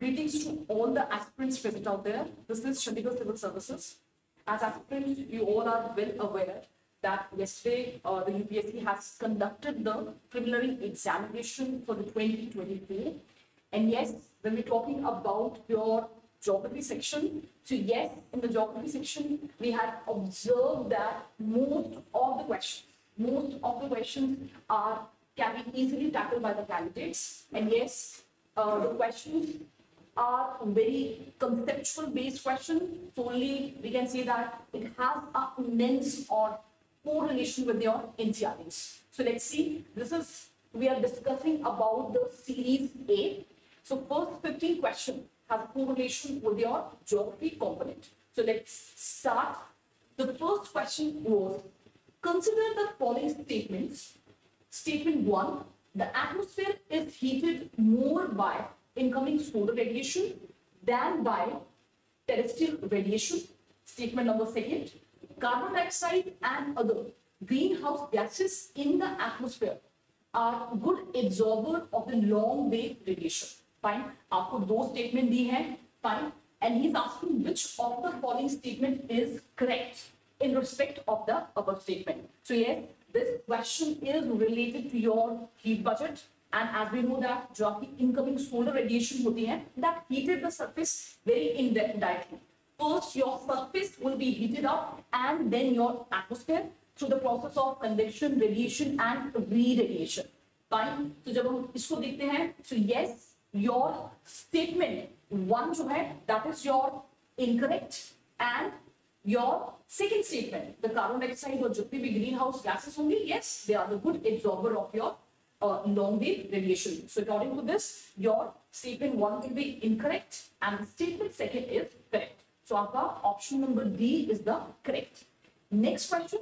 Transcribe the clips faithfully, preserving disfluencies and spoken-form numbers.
Greetings to all the aspirants present out there. This is Chandigarh Civil Services. As aspirants, you all are well aware that yesterday uh, the U P S C has conducted the preliminary examination for the twenty twenty-four. And yes, when we're talking about your geography section, so yes, in the geography section, we had observed that most of the questions, most of the questions are can be easily tackled by the candidates. And yes, uh, the questions are very conceptual based question. So only we can say that it has a immense or correlation with your N C R Ts. So let's see, this is, we are discussing about the series A. So first fifteen question has a correlation with your geography component. So let's start. The first question was, consider the following statements. Statement one, the atmosphere is heated more by incoming solar radiation than by terrestrial radiation. Statement number second, carbon dioxide and other greenhouse gases in the atmosphere are good absorber of the long wave radiation. Fine. आपको दो statement दी हैं. Fine. And he's asking which of the following statement is correct in respect of the above statement. So yes, this question is related to your heat budget. And as we know that जो आपकी incoming solar radiation होती है, that heated the surface very indirectly. First, your surface will be heated up, and then your atmosphere through the process of convection, radiation, and re-radiation. Fine. So जब हम इसको देखते हैं, so yes, your statement one जो है, that is your incorrect, and your second statement, the carbon dioxide और जितने भी greenhouse gases होंगे, yes, they are the good absorber of your Uh, long wave radiation. So according to this, your statement one will be incorrect and the statement second is correct. So आपका option number D is the correct. Next question.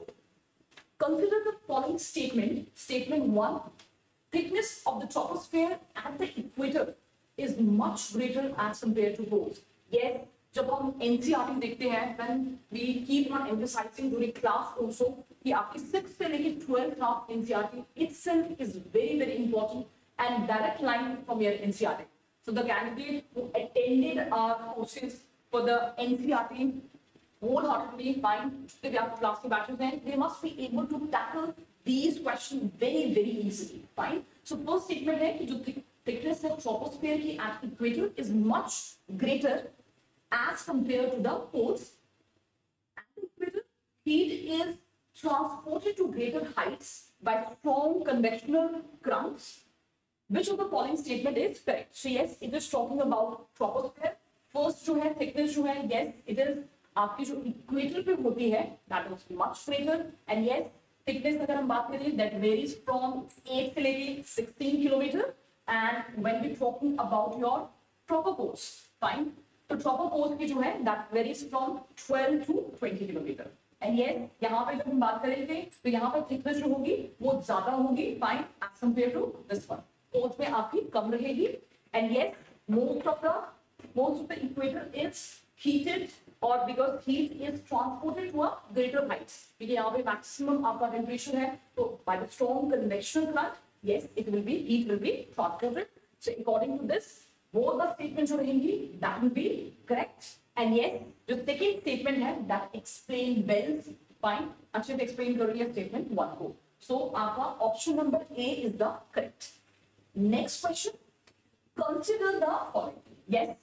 Consider the following statement. Statement one, thickness of the troposphere at the equator is much greater as compared to poles. Yes, जब हम N C R T देखते हैं, when we keep on emphasizing during class also, कि आपकी sixth से लेके twelfth half N C R T itself is very very important and direct line from your N C R T. So the candidate who attended our courses for the N C R T wholeheartedly fine, जितने भी आप class के batches हैं, they must be able to tackle these questions very very easily. Fine. So first statement है कि जो thickness है troposphere की at equator is much greater as compared to the poles. At the equator, heat is transported to greater heights by strong convectional currents. Which of the following statement is correct? So yes, it is talking about troposphere. First जो है thickness जो है, yes, it is आपकी जो equator पे होती है, that is much greater. And yes, thickness अगर हम बात करें, that varies from eight से लेके sixteen kilometer. And when we talking about your tropopause, fine. तो tropopause की जो है, that varies from twelve to twenty kilometer. And yes, यहाँ पे जब हम बात करेंगे तो यहाँ पे thickness जो होगी वो ज्यादा होगी, fine, as compared to this one. तो उसमें आपकी कम रहेगी. And yes, most of the most of the equator is heated or because heat is transported to a greater heights. क्योंकि यहाँ पे maximum आपका temperature है, तो by the strong convectional current, yes, it will be heat will be transported. So according to this, both the statements जो रहेंगी, that will be correct. And yes, जो second statement है, that explain wells, fine, अच्छे से explain कर रही है statement one को. So आपका option number A is the correct. Next question, consider the following. Yes,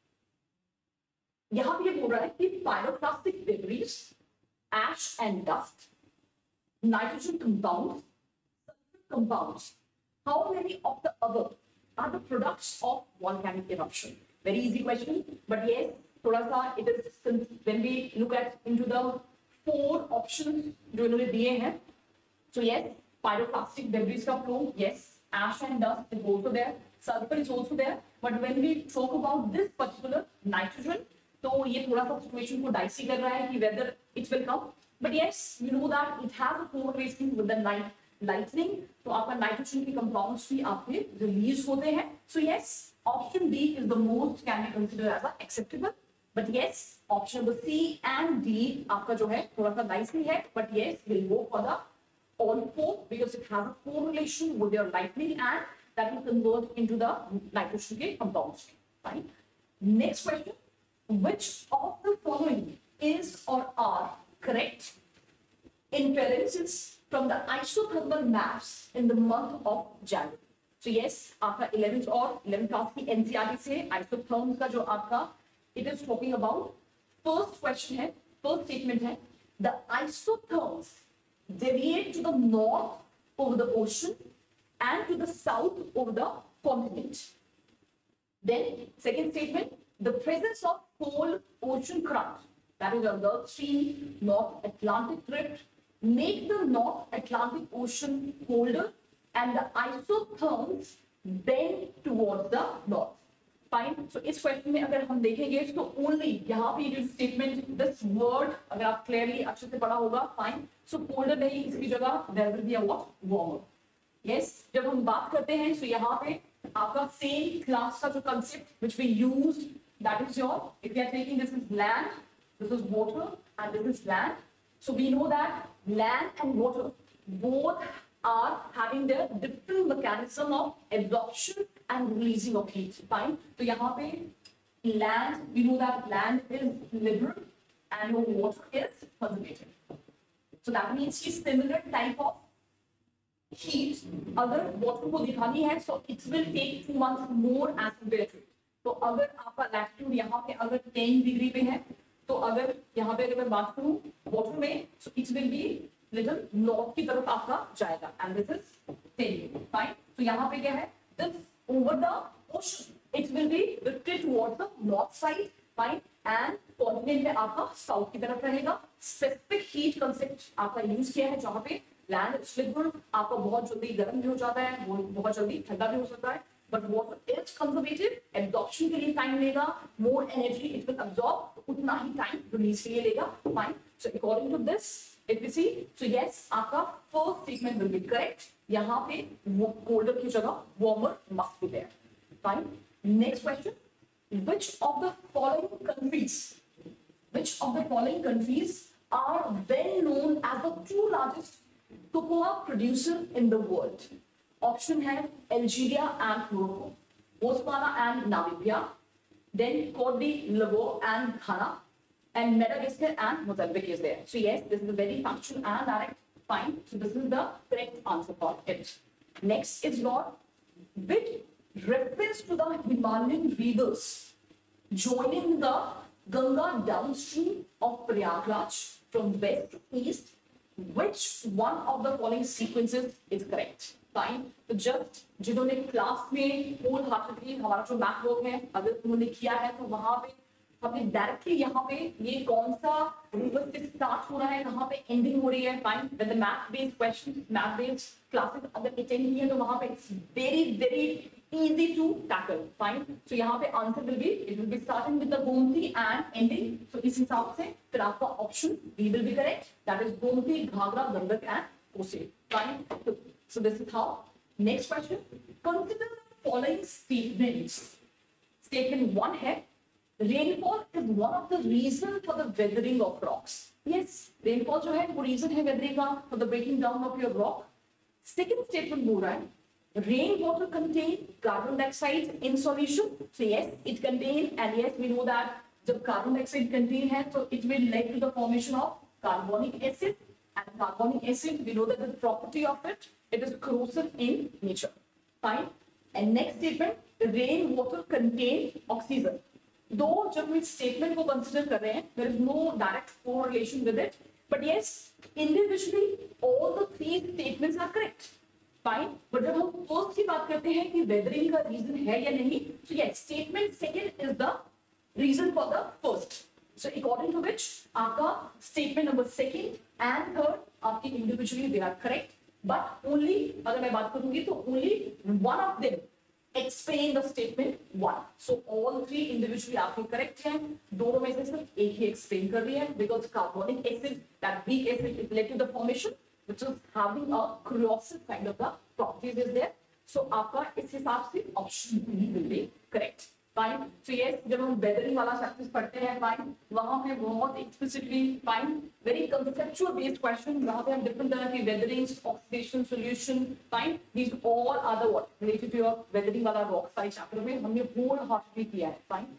यहाँ पे ये बोल रहा है कि pyroclastic debris, ash and dust, nitrogen compounds, sulfur compounds, how many of the above are the products of volcanic eruption? Very easy question, but yes, थोड़ा सा it is when we look at into the four options जो इन्होंने दिए हैं. So yes, pyroclastic debris का flow, yes, ash and dust is also there, sulfur is also there. But when we talk about this particular nitrogen, तो ये थोड़ा सा situation को dicey कर रहा है कि whether it will come. But yes, you know that it has a correlation with the night lightning. तो आपका nitrogen के compounds भी आपके release होते हैं. So yes, option D is the most can be considered as a acceptable. But yes, option number C and D आपका जो है थोड़ा सा dicey है. But yes, we'll go for the all four because it has a correlation with your lightning and that will convert into the nitrogen के compounds. Fine. Next question, which of the following is or are correct inferences from the isothermal maps in the month of January? So yes, आपका eleventh और eleventh class की N C E R T से isotherms का जो आपका it is talking about, first question है, first statement है, the isotherms deviate to the north over the ocean and to the south over the continent. Then second statement, the presence of cold ocean current, that is a Gulf Stream, North Atlantic drift, make the North Atlantic Ocean colder and the isotherms bend towards the north. Fine. So इस question में अगर हम देखेंगे तो only यहाँ पे जो statement this word अगर आप क्लियरली अच्छे से पढ़ा होगा, फाइन. सो कोल्डर नहीं, इसकी जगह there will be a what, warmer. Yes, जब हम बात करते हैं तो यहाँ पे आपका सेम क्लास का जो concept which we used, that is your, if you are taking this is land, this is water and this is land. So we know that land and water both are having their different mechanism of absorption and releasing of heat. Fine. So यहाँ पे land, we know that land is liberal and your water is conservative. So that means कि similar type of heat अगर water को दिखानी है, so it will take two months more as compared to it. तो अगर आपका latitude यहाँ पे अगर ten degree पे है, तो अगर यहाँ पे अगर मैं बात करूँ water में, so it will be little north की तरफ आपका जाएगा, and this is ten degree. Fine. तो यहाँ पे क्या है, this over the ocean it will be drifted towards the north side. Fine. and continent में आपका south की तरफ रहेगा. specific heat concept आपका use किया है जहाँ पे land is liberal, आपका बहुत जल्दी गर्म भी हो जाता है, वो बहुत जल्दी ठंडा भी हो सकता है, but water is conservative, absorption के लिए time लेगा, more energy it will absorb, उतना ही time release के लिए लेगा. Fine. so according to this, if we see, so yes, आपका first statement will be correct. यहाँ पे colder की जगह warmer must be there. Fine. Next question, which of the following countries, which of the following countries are well known as the two largest cocoa producer in the world? Option है Algeria and Morocco, Botswana and Namibia, then Cote d'Ivoire and Ghana, and Madagascar and Mozambique is there. So yes, this is a very factual and direct. Fine. So this is the correct answer for it. Next is your, with reference to the Himalayan rivers joining the Ganga downstream of Prayagraj from west to east, which one of the following sequences is correct? Fine. तो just जिन्होंने class में whole heartedly हमारा जो math work है अगर उन्होंने किया है, तो वहां पे हमने डायरेक्टली यहाँ पे ये कौन सा रिवर से स्टार्ट हो रहा है, कहाँ पे एंडिंग हो रही है. Fine. With the math based question, math based classes अगर अटेंड किए तो वहां पे it's very very easy to tackle. Fine. So यहाँ पे answer will be, it will be starting with the Gomti and ending. So इस हिसाब से फिर आपका option B will be correct, that is Gomti, Ghaghara, Gandak and Kosi. Fine. So this is how. Next question, consider the following statements. Statement one है, rainfall is one of the reason for the weathering of rocks. Yes, rainfall जो है वो reason है weathering का, for the breaking down of your rock. Second statement बोल रहा है, rain water contain carbon dioxide in solution. So yes, it contain, and yes we know that जब carbon dioxide contain है तो it will lead to the formation of carbonic acid, and carbonic acid we know that the property of it, it is corrosive in nature. Fine. And next statement, rain water contain oxygen. दो जब हम इस statement को consider कर रहे हैं, there is no direct correlation with it, but yes individually all the three statements are correct. Fine. But जब हम फर्स्ट की बात करते हैं कि वेदरिंग का रीजन है या नहीं, so yes statement second is the reason for the first. So according to which आपका statement number second and third आपके individually they are correct, but only अगर मैं बात करूंगी तो only one of them explain the statement one. So all three individually आपके correct हैं, दोनों में से सिर्फ एक ही explain कर रही है, because carbonic acid, that weak acid is led to the formation which is having a corrosive kind of the properties is there. So आपका इस हिसाब से option B will be correct. Fine. So yes, जब हम weathering वाला chapters पढ़ते हैं, fine, वहाँ पे बहुत explicitly, fine, very conceptual based question, वहाँ पे हम different तरह की weathering, oxidation, solution, fine, these all are the what related to your weathering वाला rock side chapter में हमने whole heartedly किया है. Fine.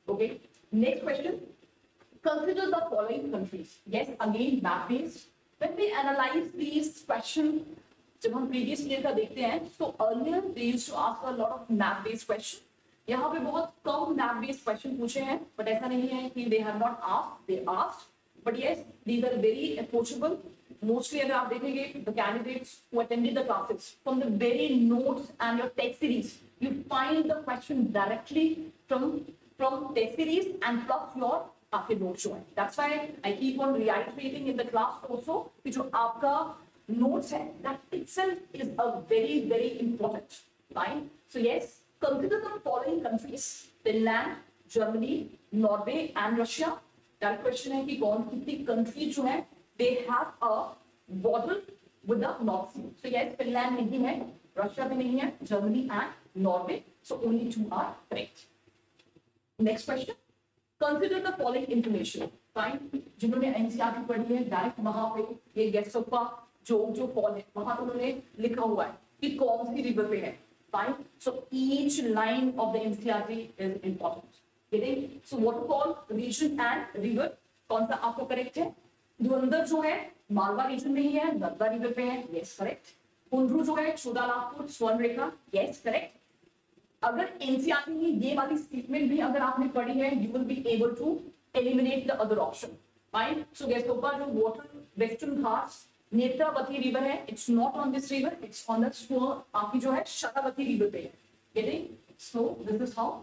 Okay. Next question. Consider the following countries. Yes, again map based. When we analyze these questions, जब हम previous year का देखते हैं, so earlier they used to ask a lot of map based question. यहाँ पे बहुत कम map based question पूछे हैं, but ऐसा नहीं है कि they have not asked, they asked. But yes, these are very approachable. Mostly अगर आप देखेंगे, the candidates who attended the classes, from the very notes and your text series, you find the question directly from from text series and plus your आपके notes जो है. That's why I keep on reiterating in the class also कि जो आपका notes है, that itself is a very very important. Fine. So yes, consider the following countries: Finland, Germany, Norway and Russia. That question है कि कौन कितनी countries जो है they have a border with the North Sea. So yes, Finland नहीं है, Russia भी नहीं है, Germany and Norway. So only two are correct. Next question. Consider the following information. Fine. जिन्होंने एनसीईआरटी पढ़ी है, डायरेक्ट वहां पे ये गेट्सअप का जो जो फॉल है वहां पे उन्होंने लिखा हुआ है कि कौन सी रिवर पे है. Fine. So each line of the N C E R T is important. Getting? So waterfall, region and river. कौन सा आपको करेक्ट है? धुरंधर जो है मालवा रीजन में ही है, नर्मदा रिवर पे है. Yes correct. कुंडरू जो है Chotanagpur Swarnarekha. Yes correct. अगर एनसीईआरटी में ये वाली स्टेटमेंट भी अगर आपने पढ़ी है, you will be able to eliminate the other option. Fine. So गेटोपा जो water western Ghats Netravati river है, it's not on this river, it's on the Swarna आपकी जो है शरावती रिवर पे है. Getting? So this is how.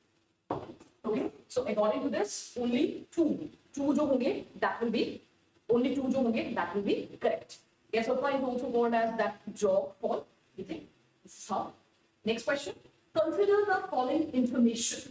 Okay. So according to this only two two जो होंगे that will B only two जो होंगे दैट विल बी करेक्ट. गेटोपा is also called as that Jog fall. Getting? This is how. Next question. Consider the following information: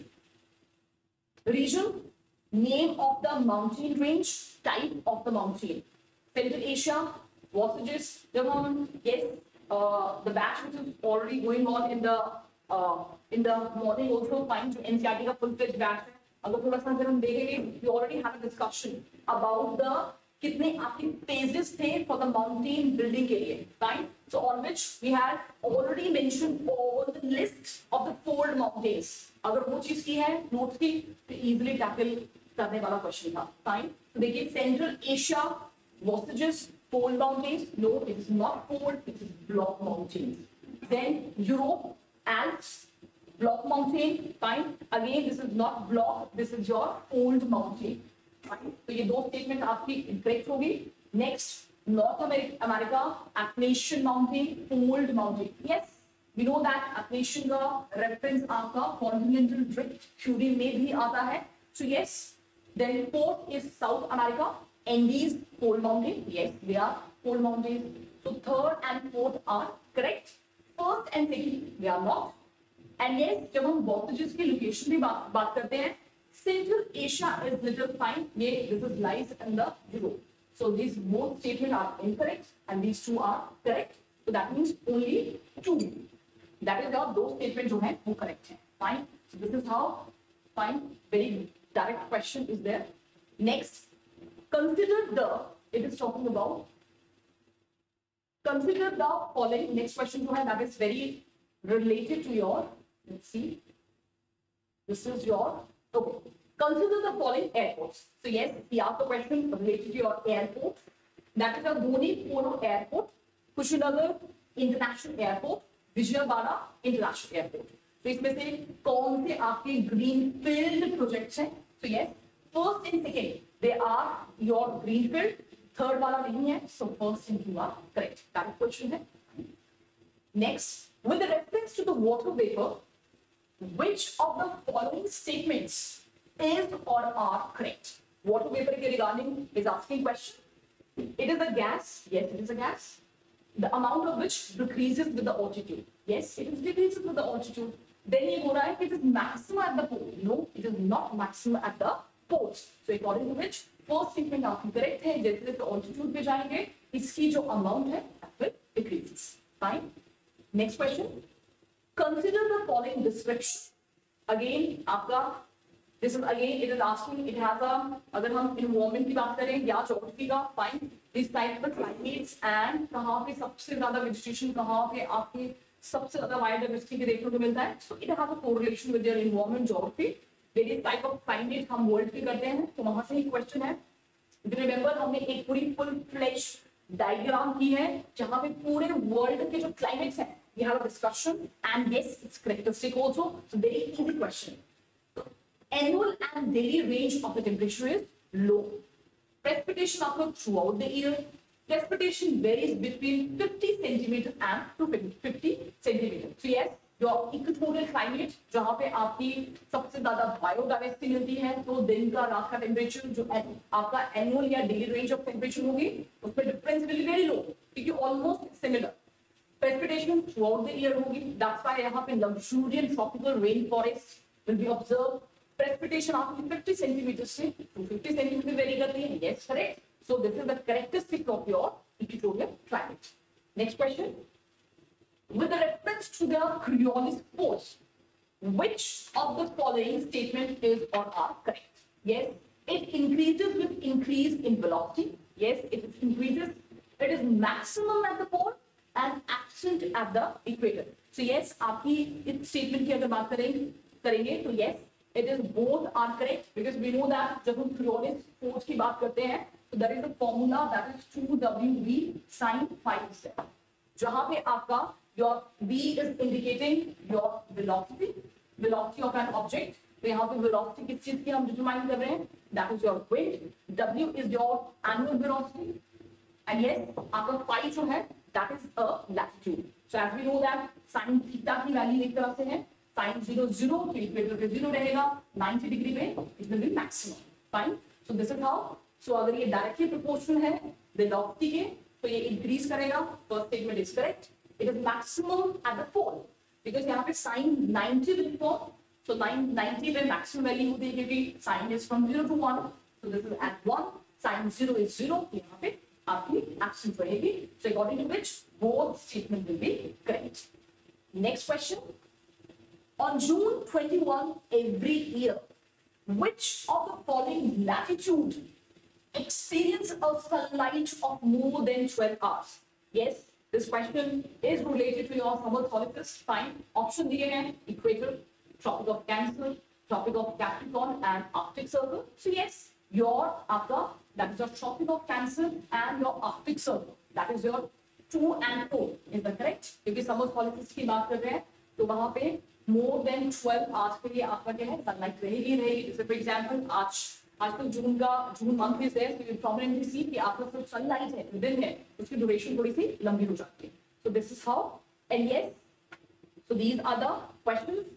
region, name of the mountain range, type of the mountain, Central Asia, Voyages, Devon. Yes, uh, the batch which is already going on in the uh, in the morning also find to N C E R T का full fledged batch है. अगर थोड़ा सा अगर हम देखेंगे, we already had a discussion about the कितने आपके phases थे for the mountain building के लिए. Fine. So on which we had already mentioned all the list of the fold mountains. अगर वो चीज की है नोट्स की तो easily tackle करने वाला क्वेश्चन था. Fine. तो देखिए Central Asia, Voyages, fold mountains. No, it is not fold. It is block mountains. Then Europe, Alps, block mountain. Fine. Again, this is not block. This is your fold mountain. Fine. तो ये दो statement आपकी incorrect होगी. Next, north America, Appalachian Mountain, fold mountain. Yes, we know that Appalachian का reference आपका continental drift theory में भी आता है. So yes. Then fourth is south America, Andes, fold mountain. Yes, they are fold mountains. So third and fourth are correct. First and second they are not. And yes, जब हम वॉटेजेस की location की बात बात करते हैं, Central Asia is little fine. Yeah, this is lies in the Europe. So these both statements are incorrect and these two are correct. So that means only two. That is how those statements जो हैं वो correct हैं. Fine. So this is how. Fine. Very direct question is there. Next, consider the. It is talking about. Consider the following. Next question जो है that is very related to your. Let's see. This is your. Okay. Consider the following airports. So yes, he asked the question related to your airport. That is a Dhoni Polo Airport, Kushinagar International Airport, Vijayawada International Airport. So इसमें से कौन से आपके greenfield projects हैं? So yes, first and second they are your greenfield. Third वाला नहीं है. So first and two are correct. That question है. Next, with the reference to the water vapor, which of the following statements is or are correct? Water vapor के regarding is asking question. It is a gas. Yes, it is a gas. The amount of which decreases with the altitude. Yes, it is decreases with the altitude. Then ये हो रहा है कि it is maximum at the pole. No, it is not maximum at the poles. So according to which first statement आपकी correct है. जैसे जैसे altitude पे जाएंगे, इसकी जो amount है that will decreases. Fine. Next question. Consider the following description. Again, आपका this is again it is asking it has a अगर हम environment की बात करें या geography का fine this type of climates and कहाँ पे सबसे ज़्यादा vegetation कहाँ पे आपके सबसे ज़्यादा biodiversity के देखने को मिलता है. So it has a correlation with their environment geography. Various type of climate हम वर्ल्ड पे करते हैं, तो वहां से ही क्वेश्चन है। रिमेंबर हमने एक पूरी फुल फ्लेश डायग्राम की है जहां पे पूरे वर्ल्ड के जो क्लाइमेट्स हैं we have a discussion and yes it's characteristic also, so very easy question. Annual and daily range of the temperature is low. Precipitation occurs throughout the year. Precipitation varies between fifty centimeter and two hundred fifty centimeter. So yes, your equatorial climate जहाँ पे आपकी सबसे ज्यादा biodiversity मिलती है, तो दिन का रात का टेम्परेचर जो आपका एनुअल या डेली रेंज ऑफ टेम्परेचर होगी उसमें difference will be very low, क्योंकि almost similar. Precipitation throughout the year होगी, that's why यहाँ पे luxuriant tropical rainforest will be observed. Precipitation आपकी fifty centimeters से two hundred fifty centimeters vary करती है. Yes, correct. So this is the characteristic of your equatorial climate. Next question. With the reference to the Coriolis force, which of the following statement is or are correct? Yes, it increases with increase in velocity. Yes, it increases. It is maximum at the pole and absent at the equator. So yes, आपकी इस statement की अगर बात करेंगे करेंगे तो yes, it is both are correct because we know that जब हम Coriolis force की बात करते हैं तो there is a formula that is two W V sin phi z, जहाँ पे आपका your V is indicating your velocity, velocity of an object. तो यहाँ पे velocity किस चीज की हम determine कर रहे हैं? That is your wind. W is your annual velocity. And yes, आपका phi जो है that is a latitude. So as we know that sin theta की वैल्यू एक तरफ से है sin zero zero, तो इक्वेटर पे जीरो रहेगा, ninety डिग्री पे it will be maximum. Fine. So this is how. So अगर ये directly proportional है velocity के, तो ये increase करेगा. First statement is correct. It is maximum at the pole because यहाँ पे sin ninety will form. So ninety पे maximum value होती है क्योंकि sin is from zero to one. So this is at one. Sin zero is zero. यहाँ पे आपकी absent रहेगी. So according to which both statement will be correct. Next question. On June twenty-first every year, which of the following latitude experience a sunlight of more than twelve hours? Yes, this question is related to your summer solstice. Fine. Option दिए हैं equator, tropic of Cancer, tropic of Capricorn and Arctic Circle. So yes, your आपका that is your tropic of Cancer and your Arctic Circle. That is your two and four is the correct. क्योंकि summer solstice की बात कर रहे हैं तो वहाँ पे more than twelve hours के लिए आपका क्या है sunlight रहेगी रहेगी. जैसे for example आज आज तो जून का June month is there, so you prominently see कि आपका जो sunlight है दिन है उसकी duration थोड़ी सी लंबी हो जाती है. So this is how. And yes, so these are the questions.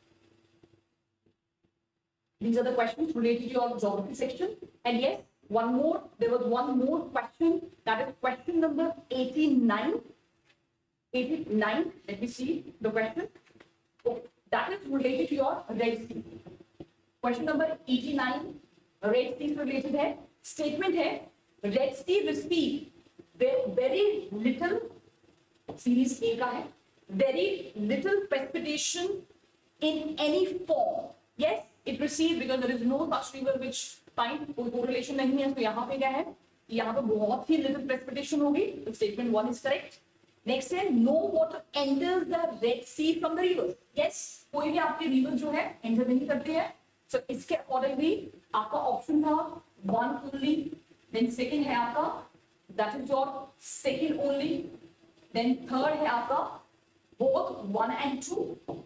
These are the questions related to your geography section. And yes, one more, there was one more question, that is question number eighty-nine. eighty-nine, let me see the question. Oh, that is related to your Red Sea. Question number eighty-nine, Red Sea related है. Statement है, Red Sea receive very little, series A का है, very little precipitation in any form. Yes, it received because there is no such river which find कोई correlation नहीं है. तो यहाँ पे क्या है, यहाँ पे बहुत ही little precipitation होगी. तो statement one is correct. Next है, no water enters the Red Sea from the rivers. Yes, कोई भी आपके river जो है enter नहीं करते हैं. So इसके accordingly आपका option था one only. Then second है आपका that is your second only. Then third है आपका both one and two.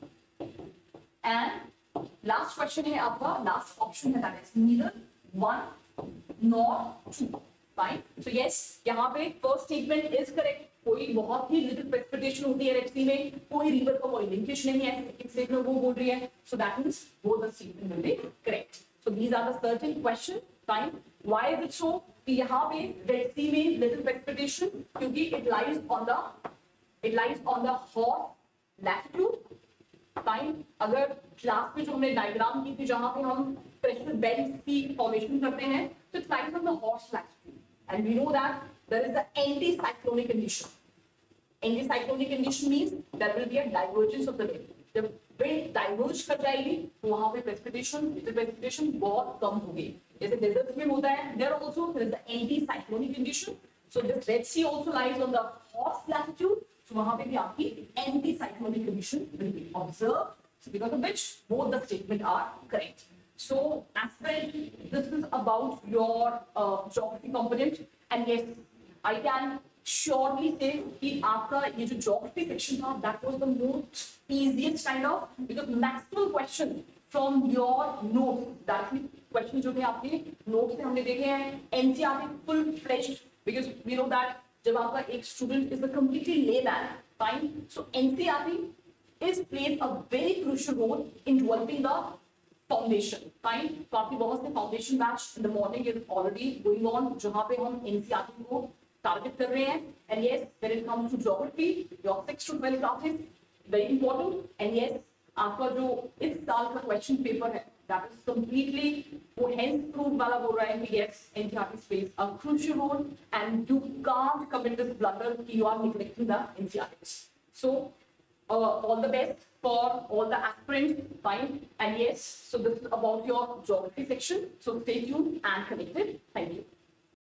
And last question है आपका last option है that is neither one nor two. Fine. So yes, यहाँ पे first statement is correct. कोई बहुत ही little precipitation होती है रेड सी में, कोई रिवर का कोई लिंकेज नहीं है. सेकंड स्टेटमेंट वो बोल रही है. So that means both the statement will be correct. So these are the certain question. Fine. Why is it so? कि यहाँ पे रेड सी में little precipitation क्योंकि it lies on the it lies on the hot latitude. Fine. अगर class में जो हमने diagram की थी जहाँ पे हम प्रेशर बेल्ट की फॉर्मेशन करते हैं, तो it lies on the hot latitude. And we know that there is the anticyclonic condition. Anticyclonic condition means there will be a divergence of the wind. जब wind diverge कर जाएगी तो वहाँ पे precipitation, precipitation बहुत कम होगी. जैसे deserts में होता है, there also there is the anticyclonic condition. So this Red Sea also lies on the hot latitude. So वहाँ पे भी आपकी anticyclonic condition will be observed. So because of which both the statement are correct. So, aspirant, this is about your uh, geography component, and yes, I can surely say कि आपका ये जो geography section था, that was the most easiest kind of, because maximum question from your notes, directly question जो थे आपके notes से हमने देखे हैं, N C E R T full fledged, because we know that जब आपका एक student is a completely layman, fine, so N C E R T is plays a very crucial role in developing the foundation, fine. तो आपकी बहुत से foundation batch in the morning is already going on, जहाँ पे हम N C E R T को target कर रहे हैं, and yes, when it comes to geography, your six to twelve classes very important, and yes, आपका जो इस साल का question paper है, that is completely वो hence proved वाला बोल रहा है कि yes, N C E R T plays a crucial role, and you can't commit this blunder कि you are neglecting the N C E R Ts. So uh, all the best for all the aspirants, fine, and yes, so this is about your geography section, so stay tuned and connected.